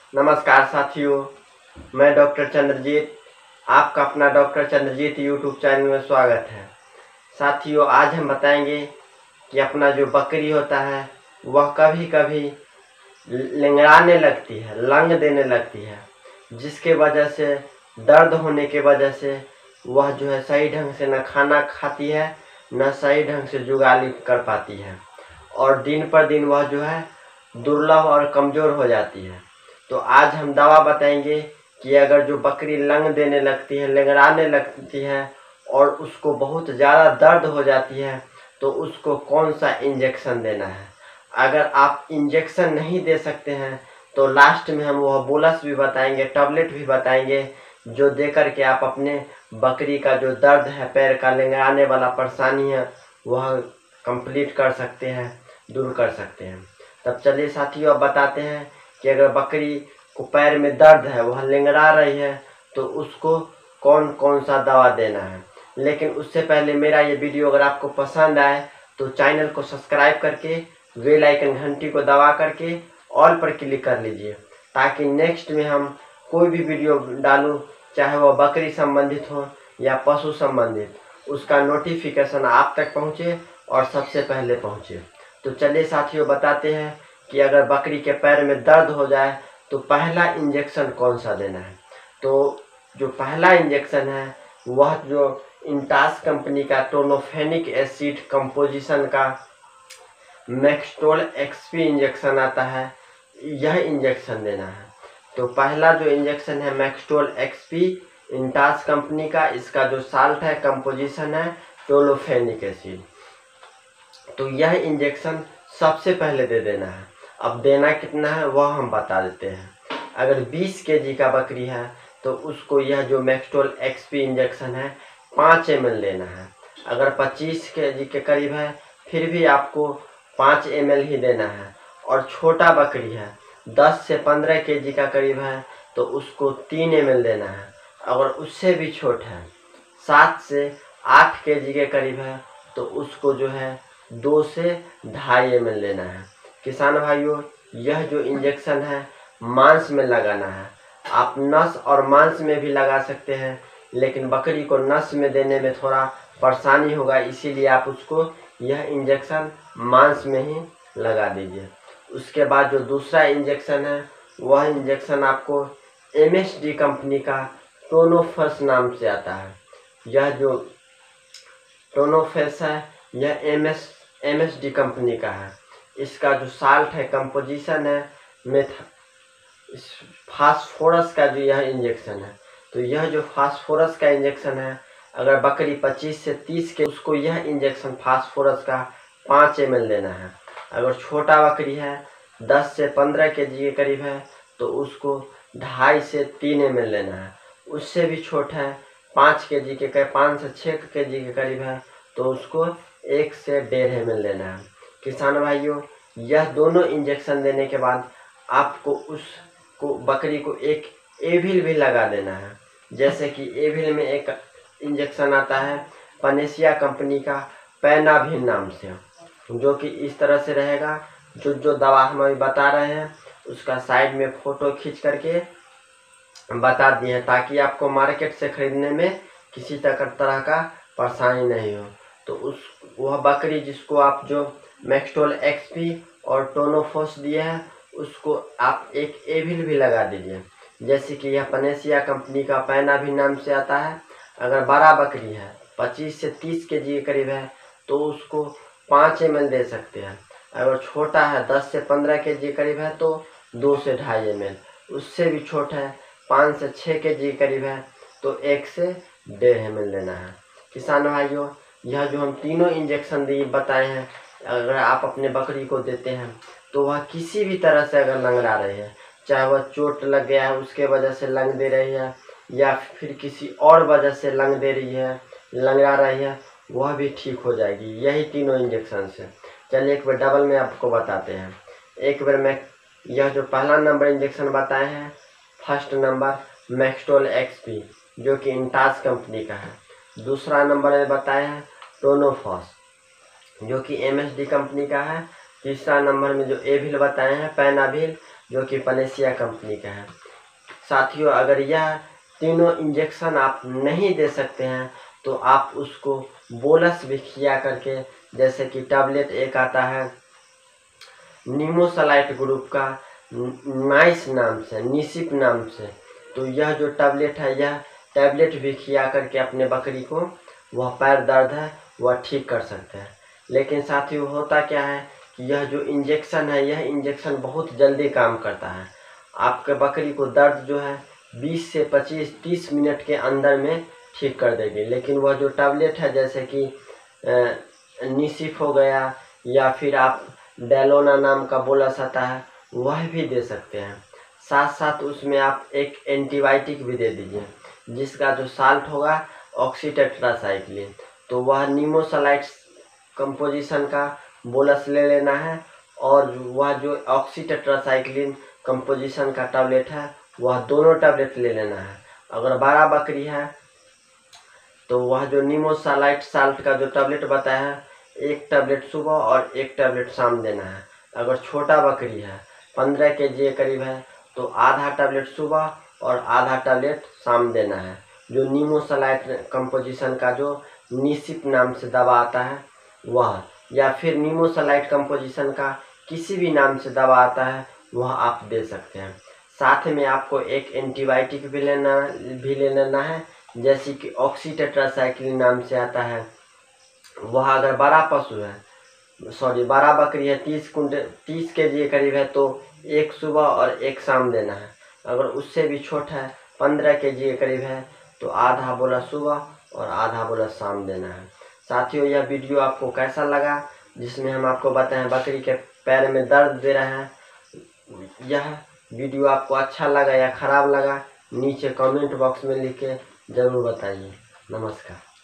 नमस्कार साथियों, मैं डॉक्टर चंद्रजीत, आपका अपना डॉक्टर चंद्रजीत यूट्यूब चैनल में स्वागत है। साथियों, आज हम बताएंगे कि अपना जो बकरी होता है वह कभी कभी लिंगड़ाने लगती है, लंग देने लगती है, जिसके वजह से दर्द होने के वजह से वह जो है सही ढंग से न खाना खाती है, न सही ढंग से जुगाली कर पाती है और दिन पर दिन वह जो है दुर्लभ और कमज़ोर हो जाती है। तो आज हम दवा बताएंगे कि अगर जो बकरी लंग देने लगती है, लिंगड़ाने लगती है और उसको बहुत ज़्यादा दर्द हो जाती है तो उसको कौन सा इंजेक्शन देना है। अगर आप इंजेक्शन नहीं दे सकते हैं तो लास्ट में हम वह बोलस भी बताएंगे, टैबलेट भी बताएंगे, जो दे करके आप अपने बकरी का जो दर्द है, पैर का लिंगड़ाने वाला परेशानी है, वह कंप्लीट कर सकते हैं, दूर कर सकते हैं। तब चलिए साथियों, अब बताते हैं कि अगर बकरी को पैर में दर्द है, वह लिंगड़ा रही है, तो उसको कौन कौन सा दवा देना है। लेकिन उससे पहले मेरा ये वीडियो अगर आपको पसंद आए तो चैनल को सब्सक्राइब करके बेल आइकन घंटी को दबा करके ऑल पर क्लिक कर लीजिए, ताकि नेक्स्ट में हम कोई भी वीडियो डालूं, चाहे वह बकरी संबंधित हो या पशु संबंधित, उसका नोटिफिकेशन आप तक पहुंचे और सबसे पहले पहुंचे। तो चलिए साथियों, बताते हैं कि अगर बकरी के पैर में दर्द हो जाए तो पहला इंजेक्शन कौन सा देना है। तो जो पहला इंजेक्शन है वह जो इंटास कंपनी का टोनोफेनिक एसिड कंपोजिशन का मैक्सटोल एक्सपी इंजेक्शन आता है, यह इंजेक्शन देना है। तो पहला जो इंजेक्शन है मैक्सटोल एक्सपी, इंटास कंपनी का, इसका जो साल्ट है, कंपोजिशन है टोलोफेनिक एसिड। तो यह इंजेक्शन सबसे पहले दे देना है। अब देना कितना है वह हम बता देते हैं। अगर 20 केजी का बकरी है तो उसको यह जो मैक्सटोल एक्सपी इंजेक्शन है 5 ml लेना है। अगर 25 केजी के करीब है फिर भी आपको 5 ml ही देना है। और छोटा बकरी है 10 से 15 केजी का करीब है तो उसको 3 ml देना है। अगर उससे भी छोट है 7 से 8 केजी के करीब है तो उसको जो है 2 से 2.5 ml लेना है। किसान भाइयों, यह जो इंजेक्शन है मांस में लगाना है। आप नस और मांस में भी लगा सकते हैं, लेकिन बकरी को नस में देने में थोड़ा परेशानी होगा, इसीलिए आप उसको यह इंजेक्शन मांस में ही लगा दीजिए। उसके बाद जो दूसरा इंजेक्शन है वह इंजेक्शन आपको MSD कंपनी का टोनोफस नाम से आता है। यह जो टोनोफेस है यह MSD कंपनी का है। इसका जो साल्ट है, कंपोजिशन है फास्फोरस का, जो यह इंजेक्शन है। तो यह जो फास्फोरस का इंजेक्शन है, अगर बकरी 25 से 30 के, उसको यह इंजेक्शन फास्फोरस का 5 ml लेना है। अगर छोटा बकरी है 10 से 15 केजी के करीब है तो उसको 2.5 से 3 ml लेना है। उससे भी छोटा है 5 केजी के, 5 से 6 केजी के करीब है तो उसको 1 से 1.5 ml लेना है। किसान भाइयों, यह दोनों इंजेक्शन देने के बाद आपको उसको बकरी को एक एविल भी लगा देना है। जैसे कि एविल में एक इंजेक्शन आता है पनेसिया कंपनी का पैनाभिन नाम से, जो कि इस तरह से रहेगा। जो दवा हम अभी बता रहे हैं उसका साइड में फोटो खींच करके बता दिए हैं, ताकि आपको मार्केट से खरीदने में किसी तरह का परेशानी नहीं हो। तो वह बकरी जिसको आप जो मैक्सटोल एक्सपी और टोनोफोस दिए हैं उसको आप एक एविल भी लगा दीजिए। जैसे कि यह पनेसिया कंपनी का पैनाभिन नाम से आता है। अगर बड़ा बकरी है 25 से 30 केजी के करीब है तो उसको 5 ml दे सकते हैं। अगर छोटा है 10 से 15 केजी के करीब है तो 2 से 2.5 ml। उससे भी छोटा है 5 से 6 केजी के करीब है तो 1 से 1.5 ml लेना है। किसान भाइयों, यह जो हम तीनों इंजेक्शन दिए बताए हैं, अगर आप अपने बकरी को देते हैं तो वह किसी भी तरह से अगर लंगड़ा रही है, चाहे वह चोट लग गया है उसके वजह से लंग दे रही है या फिर किसी और वजह से लंग दे रही है, लंगड़ा रही है, वह भी ठीक हो जाएगी यही तीनों इंजेक्शन से। चलिए एक बार डबल में आपको बताते हैं। एक बार मैं यह जो पहला नंबर इंजेक्शन बताए हैं, फर्स्ट नंबर मैक्सटोल एक्सपी जो कि इंटास कंपनी का है। दूसरा नंबर में बताए हैं टोनोफॉस जो कि MSD कंपनी का है। तीसरा नंबर में जो एविल बताए हैं पैनाभिल जो कि पनेसिया कंपनी का है। साथियों, अगर यह तीनों इंजेक्शन आप नहीं दे सकते हैं तो आप उसको बोलस भी खिया करके, जैसे कि टैबलेट एक आता है नीमोसलाइट ग्रुप का नाइस नाम से, निसिप नाम से, तो यह जो टैबलेट है, यह टैबलेट भी खिया करके अपने बकरी को वह पैर दर्द है वह ठीक कर सकते हैं। लेकिन साथियों, होता क्या है कि यह जो इंजेक्शन है, यह इंजेक्शन बहुत जल्दी काम करता है। आपके बकरी को दर्द जो है 20 से 25-30 मिनट के अंदर में ठीक कर देगी। लेकिन वह जो टैबलेट है, जैसे कि निसिप हो गया या फिर आप डेलोना नाम का बोलस आता है, वह भी दे सकते हैं। साथ साथ उसमें आप एक एंटीबायोटिक भी दे दीजिए, जिसका जो साल्ट होगा ऑक्सीटेट्रासाइक्लिन, तो वह नीमोसलाइट्स कंपोजिशन का बोलस ले लेना है, और वह जो ऑक्सीटेट्रासाइक्लिन कंपोजिशन का टैबलेट है, वह दोनों टैबलेट ले लेना है। अगर 12 बकरी है तो वह जो नीमोसलाइट साल्ट का जो टैबलेट बताया है, एक टैबलेट सुबह और एक टैबलेट शाम देना है। अगर छोटा बकरी है, 15 kg के करीब है, तो आधा टैबलेट सुबह और आधा टैबलेट शाम देना है। जो नीमोसलाइट कंपोजिशन का जो निसिप नाम से दवा आता है वह, या फिर नीमोसलाइट कंपोजिशन का किसी भी नाम से दवा आता है, वह आप दे सकते हैं। साथ में आपको एक एंटीबायोटिक भी ले लेना है, जैसे कि ऑक्सीटेट्रासाइक्लिन नाम से आता है। वह अगर बड़ा पशु है, 12 बकरी है, 30 kg के करीब है, तो एक सुबह और एक शाम देना है। अगर उससे भी छोटा है, 15 kg के करीब है, तो आधा बोला सुबह और आधा बोला शाम देना है। साथियों, यह वीडियो आपको कैसा लगा, जिसमें हम आपको बताएं बकरी के पैर में दर्द दे रहे हैं, यह वीडियो आपको अच्छा लगा या ख़राब लगा, नीचे कमेंट बॉक्स में लिख के ज़रूर बताइए। नमस्कार।